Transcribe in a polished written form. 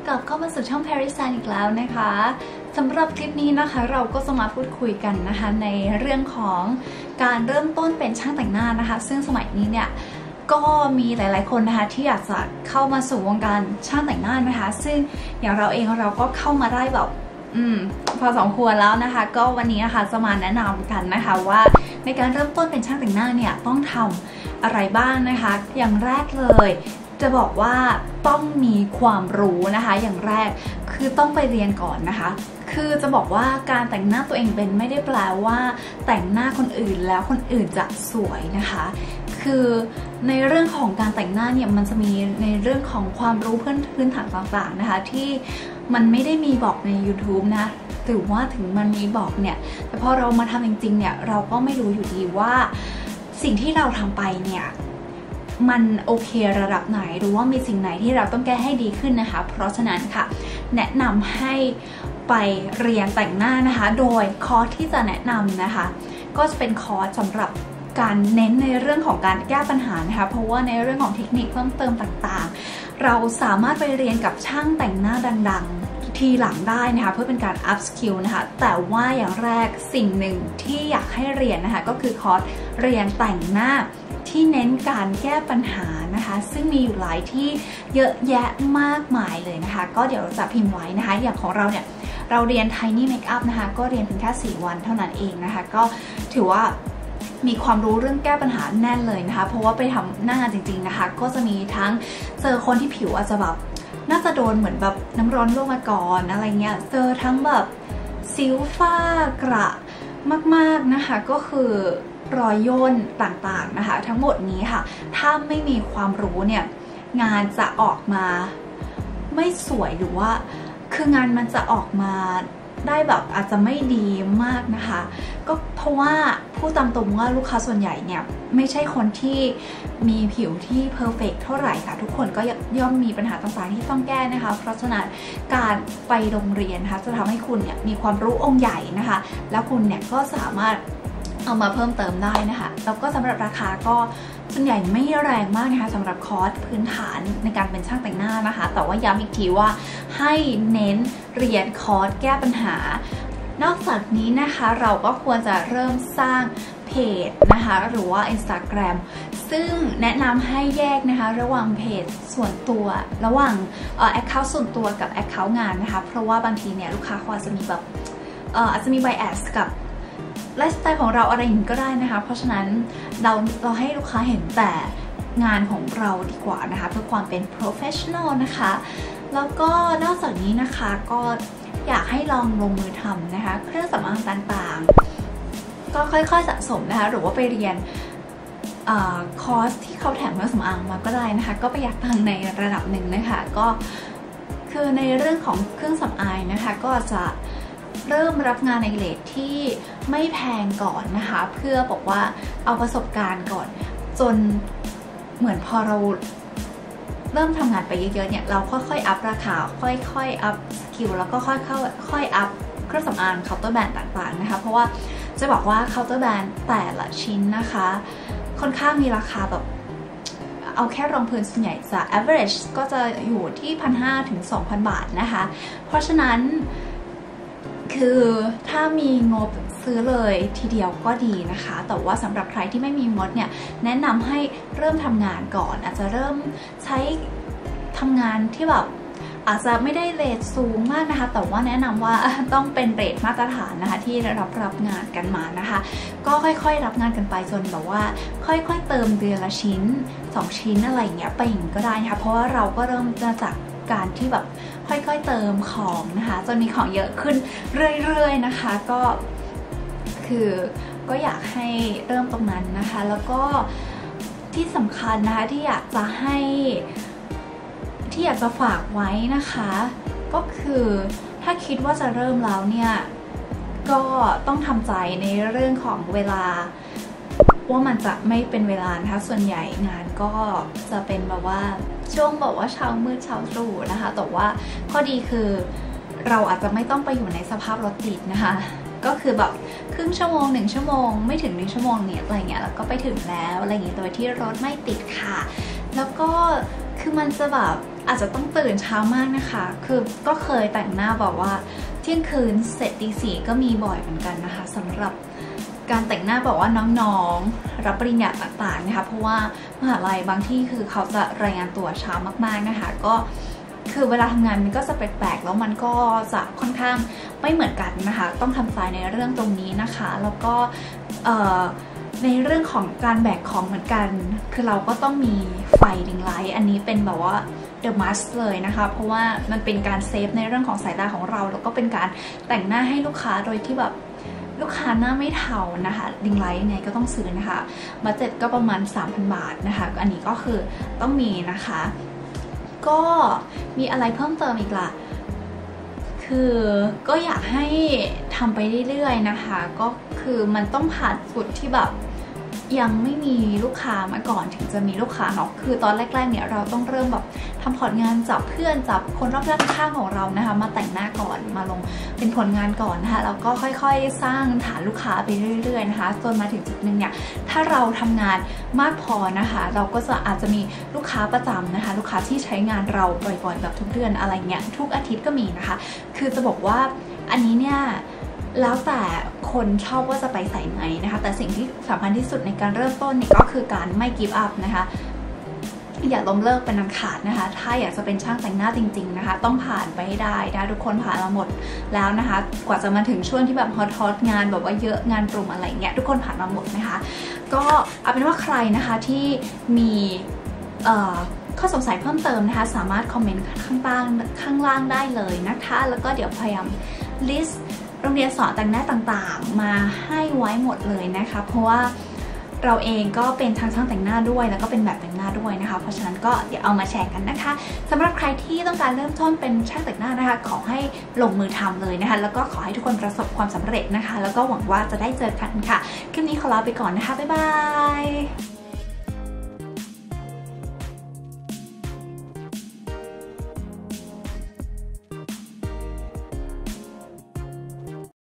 กลับเข้ามาสู่ช่อง Paris San อีกแล้วนะคะสำหรับคลิปนี้นะคะเราก็จะมาพูดคุยกันนะคะในเรื่องของการเริ่มต้นเป็นช่างแต่งหน้านะคะซึ่งสมัยนี้เนี่ยก็มีหลายๆคนนะคะที่อยากจะเข้ามาสู่วงการช่างแต่งหน้านะคะซึ่งอย่างเราเองเราก็เข้ามาได้แบบพอสมควรแล้วนะคะก็วันนี้นะคะจะมาแนะนำกันนะคะว่าในการเริ่มต้นเป็นช่างแต่งหน้าเนี่ยต้องทำอะไรบ้างนะคะอย่างแรกเลยจะบอกว่าต้องมีความรู้นะคะอย่างแรกคือต้องไปเรียนก่อนนะคะคือจะบอกว่าการแต่งหน้าตัวเองเป็นไม่ได้แปลว่าแต่งหน้าคนอื่นแล้วคนอื่นจะสวยนะคะคือในเรื่องของการแต่งหน้าเนี่ยมันจะมีในเรื่องของความรู้พื้นฐานต่างๆนะคะที่มันไม่ได้มีบอกใน YouTube นะหรือว่าถึงมันมีบอกเนี่ยแต่พอเรามาทำจริงๆเนี่ยเราก็ไม่รู้อยู่ดีว่าสิ่งที่เราทำไปเนี่ยมันโอเคระดับไหนหรือว่ามีสิ่งไหนที่เราต้องแก้ให้ดีขึ้นนะคะเพราะฉะนั้นค่ะแนะนำให้ไปเรียนแต่งหน้านะคะโดยคอร์สที่จะแนะนำนะคะก็จะเป็นคอร์สสำหรับการเน้นในเรื่องของการแก้ปัญหานะคะเพราะว่าในเรื่องของเทคนิคเพิ่มเติมต่างๆเราสามารถไปเรียนกับช่างแต่งหน้าดังๆทีหลังได้นะคะเพื่อเป็นการ up skill นะคะแต่ว่าอย่างแรกสิ่งหนึ่งที่อยากให้เรียนนะคะก็คือคอร์สเรียนแต่งหน้าที่เน้นการแก้ปัญหานะคะซึ่งมีอยู่หลายที่เยอะแยะมากมายเลยนะคะก็เดี๋ยวจะพิมพ์ไว้นะคะอย่างของเราเนี่ยเราเรียน Tiny Makeup นะคะก็เรียนเพียงแค่4 วันเท่านั้นเองนะคะก็ถือว่ามีความรู้เรื่องแก้ปัญหาแน่นเลยนะคะเพราะว่าไปทำหน้างานจริงๆนะคะก็จะมีทั้งเจอคนที่ผิวอาจจะแบบน่าจะโดนเหมือนแบบน้ำร้อนลวกมาก่อนอะไรเงี้ยเจอทั้งแบบสิวฝ้ากระมากๆนะคะก็คือรอยย่นต่างๆนะคะทั้งหมดนี้ค่ะถ้าไม่มีความรู้เนี่ยงานจะออกมาไม่สวยหรือว่าคืองานมันจะออกมาได้แบบอาจจะไม่ดีมากนะคะก็เพราะว่าผู้ตามตรงว่าลูกค้าส่วนใหญ่เนี่ยไม่ใช่คนที่มีผิวที่เพอร์เฟกต์เท่าไหร่ค่ะทุกคนก็ย่อมมีปัญหาต่างๆที่ต้องแก้นะคะเพราะฉะนั้นการไปโรงเรียนนะคะจะทำให้คุณเนี่ยมีความรู้องค์ใหญ่นะคะแล้วคุณเนี่ยก็สามารถเอามาเพิ่มเติมได้นะคะแล้วก็สำหรับราคาก็ส่วนใหญ่ไม่แรงมากนะคะสำหรับคอร์สพื้นฐานในการเป็นช่างแต่งหน้านะคะแต่ว่าย้ำอีกทีว่าให้เน้นเรียนคอร์สแก้ปัญหานอกจากนี้นะคะเราก็ควรจะเริ่มสร้างเพจนะคะหรือว่า Instagram ซึ่งแนะนำให้แยกนะคะระหว่างเพจส่วนตัวระหว่างaccount ส่วนตัวกับ account งานนะคะเพราะว่าบางทีเนี่ยลูกค้าเขาอาจจะมีแบบอาจจะมี bias กับไลฟ์สไตล์ของเราอะไรอย่างนี้ก็ได้นะคะเพราะฉะนั้นเราให้ลูกค้าเห็นแต่งานของเราดีกว่านะคะเพื่อความเป็น professional นะคะแล้วก็นอกจากนี้นะคะก็อยากให้ลองลงมือทำนะคะเครื่องสำอางต่างๆก็ค่อยๆสะสมนะคะหรือว่าไปเรียนคอร์สที่เขาแถมเครื่องสำอางมาก็ได้นะคะก็ประหยัดตังค์ในระดับหนึ่งนะคะก็คือในเรื่องของเครื่องสำอางนะคะก็จะเริ่มรับงานในเรทที่ไม่แพงก่อนนะคะเพื่อบอกว่าเอาประสบการณ์ก่อนจนเหมือนพอเราเริ่มทำงานไปเยอะๆเนี่ยเราค่อยๆอัพราคาค่อยๆอัพสกิลแล้วก็ค่อยๆอัพเครื่องสำอางเคาน์เตอร์แบรนด์ต่างๆนะคะเพราะว่าจะบอกว่าเคาน์เตอร์แบรนด์แต่ละชิ้นนะคะค่อนข้างมีราคาแบบเอาแค่รองพื้นส่วนใหญ่จะ average ก็จะอยู่ที่ 1,500 ถึง 2,000 บาทนะคะเพราะฉะนั้นคือถ้ามีงบซื้อเลยทีเดียวก็ดีนะคะแต่ว่าสำหรับใครที่ไม่มีงบเนี่ยแนะนำให้เริ่มทำงานก่อนอาจจะเริ่มใช้ทำงานที่แบบอาจจะไม่ได้เรทสูงมากนะคะแต่ว่าแนะนำว่าต้องเป็นเรทมาตรฐานนะคะที่รับงานกันมานะคะก็ค่อยๆรับงานกันไปจนแบบว่าค่อยๆเติมเดือนละชิ้น2 ชิ้นอะไรอย่างเงี้ยไปอย่างก็ได้นะคะเพราะว่าเราก็เริ่มจะจากการที่แบบค่อยๆเติมของนะคะจนมีของเยอะขึ้นเรื่อยๆนะคะก็คือก็อยากให้เริ่มตรงนั้นนะคะแล้วก็ที่สำคัญนะคะที่อยากจะฝากไว้นะคะก็คือถ้าคิดว่าจะเริ่มแล้วเนี่ยก็ต้องทำใจในเรื่องของเวลาว่ามันจะไม่เป็นเวลานะคะส่วนใหญ่งานก็จะเป็นแบบว่าช่วงบอกว่าเช้ามืดเช้าตรู่นะคะแต่ว่าข้อดีคือเราอาจจะไม่ต้องไปอยู่ในสภาพรถติดนะคะก็คือแบบครึ่งชั่วโมง1 ชั่วโมงไม่ถึง1 ชั่วโมงเนี่ยอะไรเงี้ยแล้วก็ไปถึงแล้วอะไรเงี้ยโดยที่รถไม่ติดค่ะแล้วก็คือมันจะแบบอาจจะต้องตื่นเช้ามากนะคะคือก็เคยแต่งหน้าแบบว่าเที่ยงคืนเสร็จตีสี่ก็มีบ่อยเหมือนกันนะคะสำหรับการแต่งหน้าบอกว่าน้องๆรับปริญญาต่างๆนะคะเพราะว่ามหาลัยบางที่คือเขาจะรายงานตัวเช้ามากๆนะคะก็คือเวลาทำงานมันก็จะแปลกๆแล้วมันก็จะค่อนข้างไม่เหมือนกันนะคะต้องทำใจในเรื่องตรงนี้นะคะแล้วก็ในเรื่องของการแบกของเหมือนกันคือเราก็ต้องมีไฟริงไลท์อันนี้เป็นแบบว่า the must เลยนะคะเพราะว่ามันเป็นการเซฟในเรื่องของสายตาของเราแล้วก็เป็นการแต่งหน้าให้ลูกค้าโดยที่แบบลูกค้าหน้าไม่เทานะคะริงไลท์เนี่ยก็ต้องซื้อนะคะบัดเจ็ตก็ประมาณ 3,000 บาทนะคะอันนี้ก็คือต้องมีนะคะก็มีอะไรเพิ่มเติมอีกล่ะคือก็อยากให้ทำไปเรื่อยๆนะคะก็คือมันต้องผ่านจุดที่แบบยังไม่มีลูกค้ามาก่อนถึงจะมีลูกค้าเนาะคือตอนแรกๆเนี่ยเราต้องเริ่มแบบทำผลงานจับเพื่อนจับคนรอบข้างของเรานะคะมาแต่งหน้าก่อนมาลงเป็นผลงานก่อนนะคะแล้วก็ค่อยๆสร้างฐานลูกค้าไปเรื่อยๆนะคะจนมาถึงจุดนึงเนี่ยถ้าเราทำงานมากพอนะคะเราก็จะอาจจะมีลูกค้าประจำนะคะลูกค้าที่ใช้งานเราบ่อยๆแบบทุกเดือนอะไรเงี้ยทุกอาทิตย์ก็มีนะคะคือจะบอกว่าอันนี้เนี่ยแล้วแต่คนชอบว่าจะไปใส่ไหนนะคะแต่สิ่งที่สำคัญที่สุดในการเริ่มต้นเนี่ยก็คือการไม่give upนะคะอย่าล้มเลิกเป็นอันขาดนะคะถ้าอยากจะเป็นช่างแต่งหน้าจริงๆนะคะต้องผ่านไปให้ได้ทุกคนผ่านมาหมดแล้วนะคะกว่าจะมาถึงช่วงที่แบบฮอตงานแบบว่าเยอะงานกลุ่มอะไรเงี้ยทุกคนผ่านมาหมดนะคะก็เอาเป็นว่าใครนะคะที่มีข้อสงสัยเพิ่มเติมนะคะสามารถคอมเมนต์ข้างล่างได้เลยนะคะแล้วก็เดี๋ยวพยายามลิสต์โรงเรียนสอนแต่งหน้าต่างๆมาให้ไว้หมดเลยนะคะเพราะว่าเราเองก็เป็นทั้งช่างแต่งหน้าด้วยแล้วก็เป็นแบบแต่งหน้าด้วยนะคะเพราะฉะนั้นก็เดี๋ยวเอามาแชร์กันนะคะสำหรับใครที่ต้องการเริ่มต้นเป็นช่างแต่งหน้านะคะขอให้ลงมือทำเลยนะคะแล้วก็ขอให้ทุกคนประสบความสำเร็จนะคะแล้วก็หวังว่าจะได้เจอกันค่ะคลิปนี้ขอลาไปก่อนนะคะบ๊ายบาย